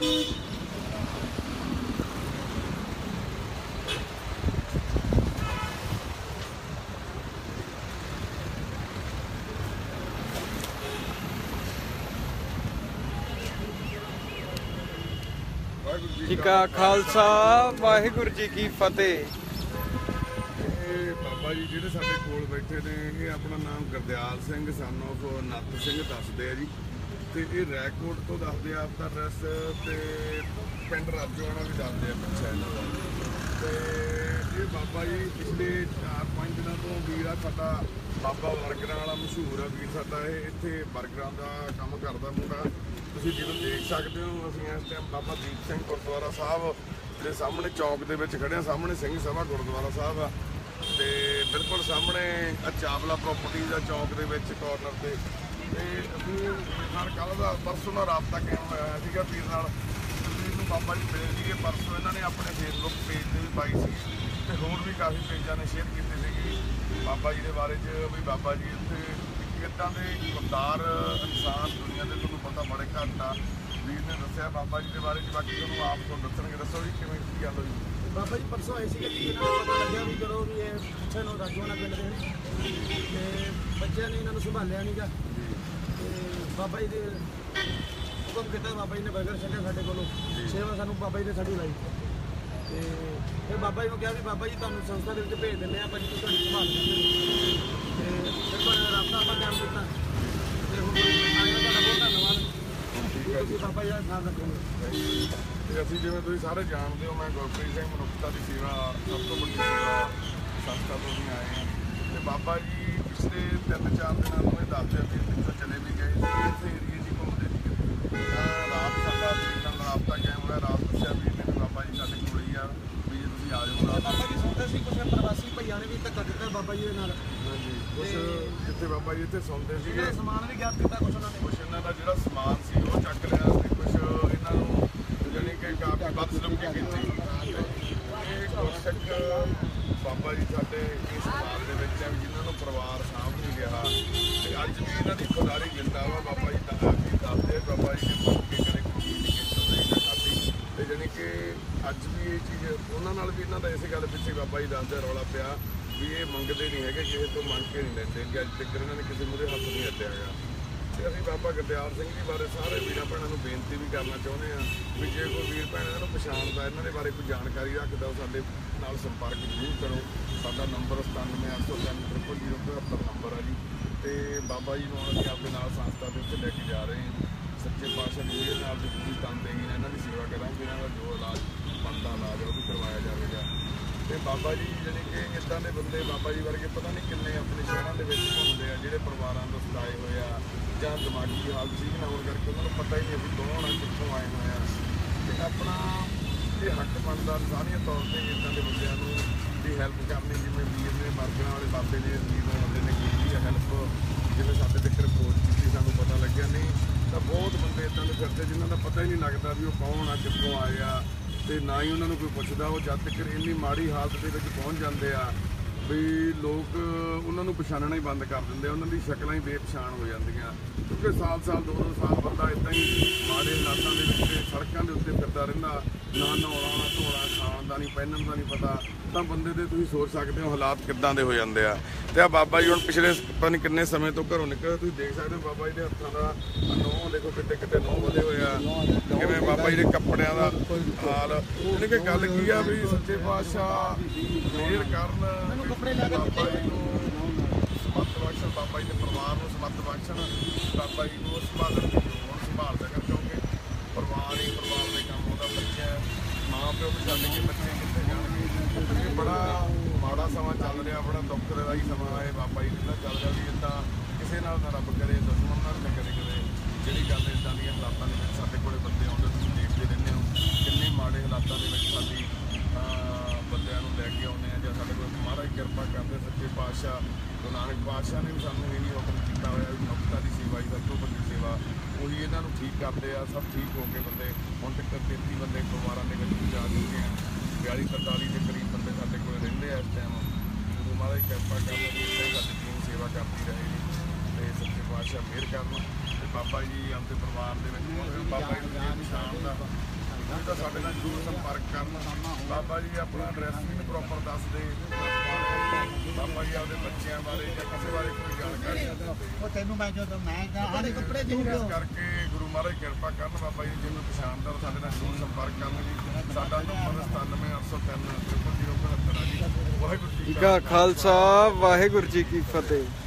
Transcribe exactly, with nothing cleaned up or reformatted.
जी का खालसा वाहिगुरू जी की फतेह। बाबा जी जिहड़े साडे कोल बैठे ने ये अपना नाम गुरदयाल सिंह सन ऑफ नत्थ सिंह दसदे आ जी। ते ये रैकोट तो दसदे आपका एड्रैस ते पिंड राजोआणा भी दसदे आ पिछे इन्हां दा। ते ये बाबा जी पिछले चार पाँच दिनों तो वीर आ साडा बाबा बर्गरां वाला मशहूर आ वीर साडा। ये इत्थे बर्गरां दा काम करदा मुंडा। ਤੁਸੀਂ ਜਿਵੇਂ ਦੇਖ ਸਕਦੇ ਹੋ ਅਸੀਂ ਇਸ ਟਾਈਮ ਬਾਬਾ ਦੀਪ ਸਿੰਘ ਗੁਰਦੁਆਰਾ ਸਾਹਿਬ ਦੇ ਸਾਹਮਣੇ ਚੌਕ ਦੇ ਵਿੱਚ ਖੜੇ ਹਾਂ। ਸਾਹਮਣੇ ਸਿੰਘ ਸਭਾ ਗੁਰਦੁਆਰਾ ਸਾਹਿਬ ਆ ਤੇ ਬਿਲਕੁਲ ਸਾਹਮਣੇ ਚਾਵਲਾ ਪ੍ਰਾਪਰਟੀ ਦਾ ਚੌਕ ਦੇ ਵਿੱਚ ਕਾਰਨਰ ਤੇ। ਤੇ ਅਸੀਂ ਨਾਲ ਕੱਲ੍ਹ ਦਾ ਪਰਸੋਂ ਦਾ ਰਾਬਤਾ ਕਾਇਮ ਹੋਇਆ ਸੀਗਾ ਵੀਰ ਨਾਲ। ਵੀਰ ਨੂੰ ਬਾਬਾ ਜੀ ਮਿਲੇ ਸੀਗੇ ਪਰਸੋਂ। ਇਹਨਾਂ ਨੇ ਆਪਣੇ ਫੇਸਬੁੱਕ ਪੇਜ 'ਤੇ ਵੀ ਪਾਈ ਸੀ ਤੇ ਹੋਰ ਵੀ ਕਾਫੀ ਪੇਜਾਂ ਨੇ ਸ਼ੇਅਰ ਕੀਤੀ ਸੀਗੀ ਬਾਬਾ ਜੀ ਦੇ ਬਾਰੇ 'ਚ ਵੀ ਬਾਬਾ ਜੀ ਇੱਥੇ ਇੱਦਾਂ ਦੇ ਵਫਾਦਾਰ ਇਨਸਾਨ ਦੁਨੀਆ ਦੇ ਤੁਹਾਨੂੰ ਪਤਾ ਬੜੇ ਘੱਟ ਆ। ਵੀਰ ਨੇ ਦੱਸਿਆ ਬਾਬਾ ਜੀ ਦੇ ਬਾਰੇ 'ਚ। ਬਾਕੀ ਤੁਹਾਨੂੰ ਆਪ ਤੁਹਾਨੂੰ ਦੱਸਣਗੇ। ਦੱਸੋ ਜੀ ਕਿਵੇਂ ਕੀ ਗੱਲ ਹੋਈ? ਬਾਬਾ ਜੀ ਪਰਸੋਂ ਆਏ ਸੀਗੇ ਜੀ, ਇਹਨਾਂ ਨੂੰ ਪਤਾ ਲੱਗਿਆ ਵੀ ਕਰੋ ਵੀ ਇਹ ਪਿੱਛੇ ਨੂੰ ਰਾਜੋਆਣਾ ਪਿੰਡ ਦੇ ਤੇ ਬੱਚਿਆਂ ਨੇ ਇਹਨਾਂ ਨੂੰ ਸੰਭਾਲਿਆ ਨਹੀਂ ਗਾ। ਤੇ ਬਾਬਾ ਜੀ ਦੇ ਹੁਕਮ ਕੀਤਾ, ਬਾਬਾ ਜੀ ਨੇ ਬਰਗਰ ਛੱਡਿਆ ਸਾਡੇ ਕੋਲੋਂ। ਸੇਵਾ ਸਾਨੂੰ ਬਾਬਾ ਜੀ ਨੇ ਸਾਡੀ ਲਾਈ ਤੇ ਫਿਰ ਬਾਬਾ ਜੀ ਨੂੰ ਕਿਹਾ ਵੀ ਬਾਬਾ ਜੀ ਤੁਹਾਨੂੰ ਸੰਸਥਾ ਦੇ ਵਿੱਚ ਭੇਜ ਦਿੰਦੇ ਆ, ਭਾਜੀ ਤੁਸੀਂ ਤੁਹਾਡੀ ਸੰਭਾਲ ਲੈਂਦੇ। ਤੇ ਫਿਰ ਤੁਹਾਡਾ ਰਾਬਤਾ ਆਪਾਂ ਕਾਇਮ ਕੀਤਾ ਤੇ ਹੁਣ ਤੁਹਾਡਾ ਬਹੁਤ ਧੰਨਵਾਦ। ਤੁਸੀਂ ਬਾਬਾ ਜੀ ਦਾ ਖਿਆਲ ਰੱਖੋਗੇ। ਤੇ ਅਸੀਂ ਜਿਵੇਂ ਤੁਸੀਂ ਸਾਰੇ ਜਾਣਦੇ ਹੋ, ਮੈਂ ਗੁਰਪ੍ਰੀਤ ਸਿੰਘ ਮਨੁੱਖਤਾ ਦੀ ਸੇਵਾ ਸਭ ਤੋਂ ਵੱਡੀ ਸੇਵਾ ਸੰਸਥਾ ਤੋਂ ਵੀ ਆਏ ਹਾਂ। ਤੇ ਬਾਬਾ ਜੀ ਪਿਛਲੇ ਤਿੰਨ ਚਾਰ ਦਿਨਾਂ ਤੋਂ ਇਹ ਦੱਸਦੇ ਵੀ ਪਿੱਛੋਂ ਚਲੇ ਵੀ ਗਏ ਸੀ, ਇਸੇ ਏਰੀਏ 'ਚ ਘੁੰਮਦੇ ਸੀਗੇ। ਰਾਤ ਸਾਡਾ ਵੀਰ ਨਾਲ ਰਾਬਤਾ ਕਾਇਮ ਹੋਇਆ। ਰਾਤ ਦੱਸਿਆ ਵੀ ਮੈਨੂੰ ਬਾਬਾ ਜੀ ਸਾਡੇ ਕੋਲ ਹੀ ਆ ਵੀ ਜੇ ਤੁਸੀਂ ਆ ਜਾਓ। ਬਾਬਾ ਜੀ ਸੁਣਦੇ ਸੀ ਕੁਛ ਪ੍ਰਵਾਸੀ ਭਈਆਂ ਨੇ ਵੀ ਧੱਕਾ ਦਿੱਤਾ ਬਾਬਾ ਜੀ ਦੇ ਨਾਲ। ਹਾਂਜੀ ਕੁਛ ਜਿੱਥੇ ਬਾਬਾ ਜੀ ਇੱਥੇ ਸੌਂਦੇ ਸੀਗੇ ਸਮਾਨ ਵੀ ਗਿਆਤ ਕੀਤਾ ਕੁਛ ਉਹਨਾਂ ਨੇ। ਕੁਛ ਇਹਨਾਂ ਦਾ ਜਿਹੜਾ ਸਮਾਨ ਸੀ ਉਹ ਚੱਕ ਲਿਆ ਤੇ ਕੁਛ ਇਹਨਾਂ ਨੂੰ ਜਾਣੀ ਕਿ ਕਾਫੀ ਬਦਸਲੂਕੀ ਕੀਤੀ। ਇਹ ਗੁਰਸਿੱਖ ਬਾਬਾ ਜੀ ਸਾਡੇ ਇਸ ਸਮਾਜ ਦੇ ਵਿੱਚ ਜਿਨ੍ਹਾਂ ਨੂੰ ਪਰਿਵਾਰ ਸਾਂਭ ਨਹੀਂ ਰਿਹਾ ਤੇ ਅੱਜ ਵੀ ਇਹਨਾਂ ਦੀ ਖੁਦਾਰੀ ਜਿੰਦਾ ਵਾ। ਬਾਬਾ ਜੀ ਤਾਂ ਵੀ ਦੱਸਦੇ ਬਾਬਾ ਜੀ ਨੇ ਪੁੱਛ ਕੇ ਕਦੇ ਕੋਈ ਚੀਜ਼ ਨਹੀਂ ਕੀਤੀ ਖਾਧੀ ਤੇ ਜਾਣੀ ਕਿ ਅੱਜ ਵੀ ਇਹ ਚੀਜ਼ ਉਹਨਾਂ ਨਾਲ ਵੀ ਇਹਨਾਂ ਦਾ ਇਸੇ ਗੱਲ ਪਿੱਛੇ ਬਾਬਾ ਜੀ ਦੱਸਦੇ ਰੌਲਾ ਪਿਆ ਵੀ ਇਹ ਮੰਗਦੇ ਨਹੀਂ ਹੈਗੇ, ਕਿਸੇ ਤੋਂ ਮੰਗ ਕੇ ਨਹੀਂ ਲੈਂਦੇ ਕਿ ਅੱਜ ਤੱਕ ਇਹਨਾਂ ਨੇ ਕਿਸੇ ਮੂਹਰੇ ਹੱਥ ਨਹੀਂ ਅੱਡਿਆ ਹੈਗਾ। ਤੇ ਅਸੀਂ ਬਾਬਾ ਗੁਰਦਿਆਲ ਸਿੰਘ ਜੀ ਬਾਰੇ ਸਾਰੇ ਵੀਰਾਂ ਭੈਣਾਂ ਨੂੰ ਬੇਨਤੀ ਵੀ ਕਰਨਾ ਚਾਹੁੰਦੇ ਹਾਂ ਵੀ ਜੇ ਕੋਈ ਵੀਰ ਭੈਣ ਇਹਨਾਂ ਨੂੰ ਪਛਾਣਦਾ, ਇਹਨਾਂ ਦੇ ਬਾਰੇ ਕੋਈ ਜਾਣਕਾਰੀ ਰੱਖਦਾ, ਉਹ ਸਾਡੇ ਨਾਲ ਸੰਪਰਕ ਜ਼ਰੂਰ ਕਰੋ। ਸਾਡਾ ਨੰਬਰ ਸਤਾਨਵੇਂ ਅੱਠ ਸੌ ਤਿੰਨ ਟ੍ਰਿਪਲ ਜ਼ੀਰੋ ਤਿਹੱਤਰ ਨੰਬਰ ਆ ਜੀ। ਤੇ ਬਾਬਾ ਜੀ ਨੂੰ ਅਸੀਂ ਆਪਣੇ ਨਾਲ ਸੰਸਥਾ ਦੇ ਉੱਤੇ ਲੈ ਕੇ ਜਾ ਰਹੇ ਹਾਂ। ਸੱਚੇ ਪਾਤਸ਼ਾਹ ਦੀ ਮਿਹਰ ਨਾਲ ਤੁਸੀਂ ਤਨਦੇਹੀ ਨਾਲ ਇਹਨਾਂ ਦੀ ਸੇਵਾ ਕਰਾਂਗੇ। ਇਹਨਾਂ ਦਾ ਜੋ ਇਲਾਜ ਬਣਦਾ ਇਲਾਜ ਉਹ ਵੀ ਕਰਵਾਇਆ ਜਾਵੇਗਾ। ਤੇ ਬਾਬਾ ਜੀ ਜਾਣੀ ਕਿ ਇੱਦਾਂ ਦੇ ਬੰਦੇ ਬਾਬਾ ਜੀ ਵਰਗੇ ਪਤਾ ਨਹੀਂ ਕਿੰਨੇ ਆਪਣੇ ਸ਼ਹਿਰਾਂ ਦੇ ਵਿੱਚ ਘੁੰਮਦੇ ਆ ਜਿਹੜੇ ਪਰਿਵਾਰਾਂ ਤੋਂ ਸਤਾਏ ਹੋਏ ਆ ਜਾਂ ਦਿਮਾਗੀ ਹਾਲਤ ਠੀਕ ਨਾ ਹੋਣ ਕਰਕੇ ਉਹਨਾਂ ਨੂੰ ਪਤਾ ਹੀ ਨਹੀਂ ਅਸੀਂ ਕੌਣ ਆ, ਕਿੱਥੋਂ ਆਏ ਹੋਏ ਆ। ਤੇ ਆਪਣਾ ਇਹ ਹੱਕ ਬਣਦਾ ਇਨਸਾਨੀਅਤ ਤੌਰ 'ਤੇ ਇੱਦਾਂ ਦੇ ਬੰਦਿਆਂ ਨੂੰ ਦੀ ਹੈਲਪ ਕਰਨੀ। ਜਿਵੇਂ ਵੀਰ ਨੇ ਬਰਗਰਾਂ ਵਾਲੇ ਬਾਬੇ ਨੇ ਵੀਰ ਬੰਦੇ ਨੇ ਕੀਤੀ ਆ ਹੈਲਪ, ਜਿਵੇਂ ਸਾਡੇ ਤੱਕ ਰਿਪੋਰਟ ਕੀਤੀ ਸਾਨੂੰ ਪਤਾ ਲੱਗਿਆ। ਨਹੀਂ ਤਾਂ ਬਹੁਤ ਬੰਦੇ ਇੱਦਾਂ ਦੇ ਫਿਰਦੇ ਜਿਨ੍ਹਾਂ ਦਾ ਪਤਾ ਹੀ ਨਹੀਂ ਲੱਗਦਾ ਵੀ ਉਹ ਕੌਣ ਆ, ਕਿੱਥੋਂ ਆਏ ਆ ਤੇ ਨਾ ਹੀ ਉਹਨਾਂ ਨੂੰ ਕੋਈ ਪੁੱਛਦਾ। ਉਹ ਜਦ ਤੱਕ ਇੰਨੀ ਮਾੜੀ ਹਾਲਤ ਦੇ ਵਿੱਚ ਪਹੁੰਚ ਜਾਂਦੇ ਆ ਵੀ ਲੋਕ ਉਹਨਾਂ ਨੂੰ ਪਛਾਣਨਾ ਹੀ ਬੰਦ ਕਰ ਦਿੰਦੇ ਆ। ਉਹਨਾਂ ਦੀ ਸ਼ਕਲਾਂ ਹੀ ਬੇਪਛਾਣ ਹੋ ਜਾਂਦੀਆਂ ਕਿਉਂਕਿ ਸਾਲ ਸਾਲ ਦੋ ਦੋ ਸਾਲ ਬੰਦਾ ਇੱਦਾਂ ਹੀ ਮਾੜੇ ਹਾਲਾਤਾਂ ਦੇ ਵਿੱਚ ਸੜਕਾਂ ਦੇ ਉੱਤੇ ਫਿਰਦਾ ਰਹਿੰਦਾ। ਨਾ ਨਹਾਉਣਾ ਧੋਣਾ, ਖਾਣ ਦਾ ਨਹੀਂ, ਪਹਿਨਣ ਦਾ ਨਹੀਂ ਪਤਾ। ਤਾਂ ਬੰਦੇ ਦੇ ਤੁਸੀਂ ਸੋਚ ਸਕਦੇ ਹੋ ਹਾਲਾਤ ਕਿੱਦਾਂ ਦੇ ਹੋ ਜਾਂਦੇ ਆ। ਤੇ ਆ ਬਾਬਾ ਜੀ ਹੁਣ ਪਿਛਲੇ ਪਤਾ ਨਹੀਂ ਕਿੰਨੇ ਸਮੇਂ ਤੋਂ ਘਰੋਂ ਨਿਕਲੇ। ਤੁਸੀਂ ਦੇਖ ਸਕਦੇ ਹੋ ਬਾਬਾ ਜੀ ਦੇ ਹੱਥਾਂ ਦਾ ਨੋਹ ਦੇਖੋ ਕਿੱਡੇ ਕਿੱਡੇ ਨੋਹ ਵਧੇ ਹੋਏ ਆ। ਕਿਵੇਂ ਬਾਬਾ ਜੀ ਦੇ ਕੱਪੜਿਆਂ ਦਾ ਹਾਲ। ਯਾਨੀ ਕਿ ਗੱਲ ਕੀ ਆ ਵੀ ਸੱਚੇ ਪਾਤਸ਼ਾਹ ਮਿਹਰ ਕਰਨ ਬਾਬਾ ਜੀ ਨੂੰ ਸਮੱਤ ਬਖਸ਼ਣ, ਬਾਬਾ ਜੀ ਦੇ ਪਰਿਵਾਰ ਨੂੰ ਸਮੱਤ ਬਖਸ਼ਣ, ਬਾਬਾ ਜੀ ਨੂੰ ਸੰਭਾਲਣ ਦੀ ਹੁਣ ਸੰਭਾਲ ਸਕਾਂ ਕਿਉਂਕਿ ਪਰਿਵਾਰ ਹੀ ਪਰਿਵਾਰ ਦੇ ਕੰਮ ਉਹਦਾ ਬੱਚਾ ਮਾਂ ਪਿਓ ਵੀ ਛੱਡ ਕੇ ਬੱਚੇ ਕਿੱਥੇ ਜਾਣਗੇ। ਇਹ ਬੜਾ ਮਾੜਾ ਸਮਾਂ ਚੱਲ ਰਿਹਾ, ਬੜਾ ਦੁੱਖ ਦਾ ਹੀ ਸਮਾਂ ਹੈ ਬਾਬਾ ਜੀ ਦਾ ਚੱਲ ਰਿਹਾ ਵੀ ਇੱਦਾਂ ਕਿਸੇ ਨਾਲ ਨਾ ਰੱਬ ਕਰੇ, ਦੁਸ਼ਮਣ ਨਾਲ ਨਾ ਕਰੇ ਕਦੇ। ਜਿਹੜੀ ਗੱਲ ਇੱਦਾਂ ਦੀਆਂ ਹਾਲਾਤਾਂ ਦੇ ਵਿੱਚ ਸਾਡੇ ਕੋਲੇ ਬੰਦੇ ਆਉਂਦੇ ਤੁਸੀਂ ਦੇਖਦੇ ਰਹਿੰਦੇ ਹੋ ਕਿੰਨੇ ਮਾੜੇ ਹਾਲਾਤਾਂ ਦੇ ਵਿੱਚ ਸਾਡੀ ਬੰਦਿਆਂ ਨੂੰ ਲੈ ਕੇ ਆਉਂਦੇ ਆ ਜਾਂ ਸਾਡੇ ਕੋਲ ਮਹਾਰਾਜ ਕਿਰਪਾ ਕਰਦੇ। ਸੱਚੇ ਪਾਤਸ਼ਾਹ ਗੁਰੂ ਨਾਨਕ ਪਾਤਸ਼ਾਹ ਨੇ ਵੀ ਸਾਨੂੰ ਇਹੀ ਹੁਕਮ ਕੀਤਾ ਹੋਇਆ ਵੀ ਮਨੁੱਖਤਾ ਦੀ ਸੇਵਾ ਹੀ ਸਭ ਤੋਂ ਵੱਡੀ ਸੇਵਾ। ਉਹੀ ਇਹਨਾਂ ਨੂੰ ਠੀਕ ਕਰਦੇ ਆ। ਸਭ ਠੀਕ ਹੋ ਕੇ ਬੰਦੇ ਹੁਣ ਤੱਕ ਤੇਤੀ ਬੰਦੇ ਪਰਿਵਾਰਾਂ ਦੇ ਵਿੱਚ ਜਾ ਚੁੱਕੇ ਆ। ਬਿਆਲੀ ਤਰਤਾਲੀ ਦੇ ਕਰੀਬ ਬੰਦੇ ਸਾਡੇ ਕੋਲ ਰਹਿੰਦੇ ਆ ਇਸ ਟਾਈਮ। ਗੁਰੂ ਮਹਾਰਾਜ ਕਿਰਪਾ ਕਰਨ ਵੀ ਇੱਥੇ ਸਾਡੀ ਟੀਮ ਸੇਵਾ ਕਰਦੀ ਰਹੇ ਤੇ ਸੱਚੇ ਪਾਤਸ਼ਾਹ ਮਿਹਰ ਕਰਨ। ਬਾਬਾ ਜੀ ਆਪਦੇ ਪਰਿਵਾਰ ਦੇ ਵਿੱਚ ਪਹੁੰਚੇ, ਬਾਬਾ ਜੀ ਨੂੰ ਜੇ ਪਛਾਣ ਦਾ ਉਹ ਤਾਂ ਸਾਡੇ ਨਾਲ ਜ਼ਰੂਰ ਸੰਪਰਕ ਕਰਨ। ਬਾਬਾ ਜੀ ਆਪਣਾ ਐਡਰੈਸ ਵੀ ਪ੍ਰੋਪਰ ਦੱਸਦੇ, ਬਾਬਾ ਜੀ ਆਪਦੇ ਬੱਚਿਆਂ ਬਾਰੇ ਜਾਂ ਕਿਸੇ ਬਾਰੇ ਕੋਈ ਜਾਣਕਾਰੀ ਉਹ ਤੈਨੂੰ ਮੈਂ ਜਦੋਂ ਮੈਂ ਆਹ ਕੱਪੜੇ ਦੇ ਇਸ ਕਰਕੇ ਗੁਰੂ ਮਹਾਰਾਜ ਕਿਰਪਾ ਕਰਨ। ਬਾਬਾ ਜੀ ਜਿਹਨੂੰ ਪਛਾਣਦਾ ਸਾਡੇ ਨਾਲ ਜ਼ਰੂਰ ਸੰਪਰਕ ਕਰਨ ਜੀ। ਸਾਡਾ ਨੰਬਰ ਸਤਾਨਵੇਂ ਅੱਠ ਸੌ ਤਿੰਨ ਜ਼ੀਰੋ ਜ਼ੀਰੋ ਇਕਹੱਤਰ ਆ ਜੀ। ਵਾਹਿਗੁਰੂ ਜੀ ਜੀ ਕਾ ਖਾਲਸਾ ਵਾਹਿਗੁਰੂ ਜੀ ਕੀ ਫਤਿਹ।